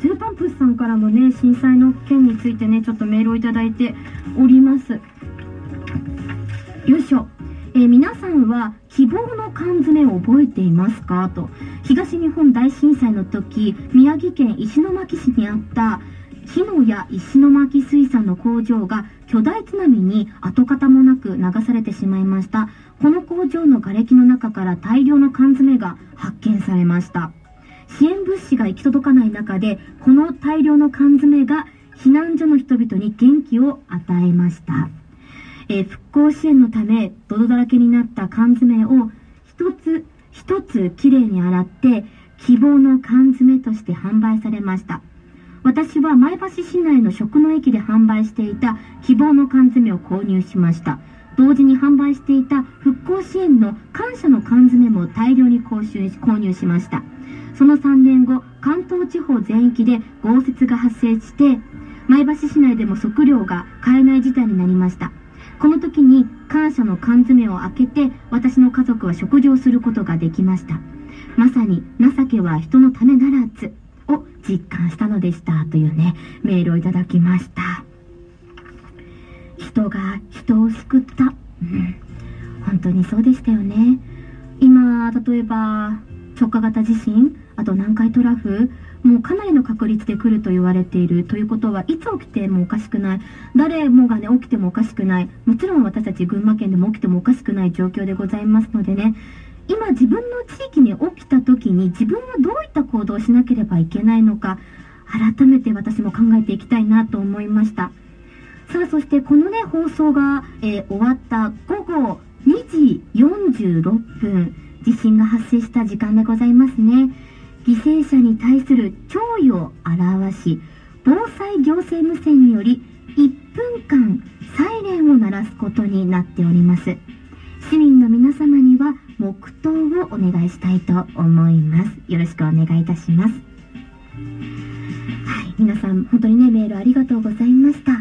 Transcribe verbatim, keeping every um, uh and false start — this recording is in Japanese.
ゼロパンプスさんからもね、震災の件についてね、ちょっとメールをいただいております。よいしょ。えー、皆さんは希望の缶詰を覚えていますかと。東日本大震災の時、宮城県石巻市にあった日野屋石巻水産の工場が巨大津波に跡形もなく流されてしまいました。この工場の瓦礫の中から大量の缶詰が発見されました。支援物資が行き届かない中で、この大量の缶詰が避難所の人々に元気を与えました。えー、復興支援のため泥だらけになった缶詰を一つ一つきれいに洗って希望の缶詰として販売されました。私は前橋市内の食の駅で販売していた希望の缶詰を購入しました。同時に販売していた復興支援の感謝の缶詰も大量に購入し、購入しました。そのさんねんご、関東地方全域で豪雪が発生して、前橋市内でも食料が買えない事態になりました。この時に感謝の缶詰を開けて、私の家族は食事をすることができました。まさに情けは人のためならずを実感したのでしたというね、メールをいただきました。人が人を救った、うん、本当にそうでしたよね。今例えば直下型地震、あと南海トラフ、もうかなりの確率で来ると言われているということは、いつ起きてもおかしくない、誰もがね起きてもおかしくない、もちろん私たち群馬県でも起きてもおかしくない状況でございますのでね、今自分の地域に起きた時に自分はどういった行動をしなければいけないのか、改めて私も考えていきたいなと思いました。さあ、そしてこのね放送が、えー、終わったごごにじよんじゅうろっぷん、地震が発生した時間でございますね。犠牲者に対する弔意を表し、防災行政無線によりいっぷんかんサイレンを鳴らすことになっております。市民の皆様には黙祷をお願いしたいと思います。よろしくお願いいたします。はい、皆さん本当にねメールありがとうございました。